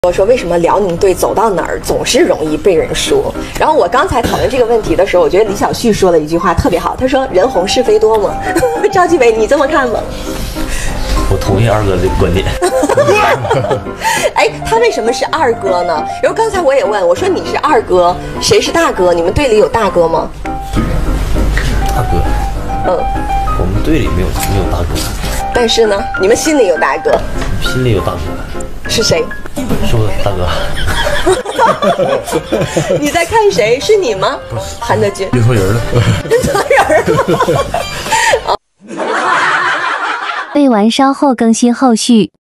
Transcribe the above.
我说为什么辽宁队走到哪儿总是容易被人说？然后我刚才讨论这个问题的时候，我觉得李小旭说了一句话特别好，他说人红是非多嘛。赵继伟，你这么看吗？ 我同意二哥的观点。 哎，他为什么是二哥呢？然后刚才我也问，我说你是二哥，谁是大哥？你们队里有大哥吗？ 大哥，我们队里没有大哥， 但是呢，你们心里有大哥， 心里有大哥， 是谁？ 是我大哥。 你在看谁？是你吗？韩德君。 认错人了。 认错人了。 未完稍后更新后续。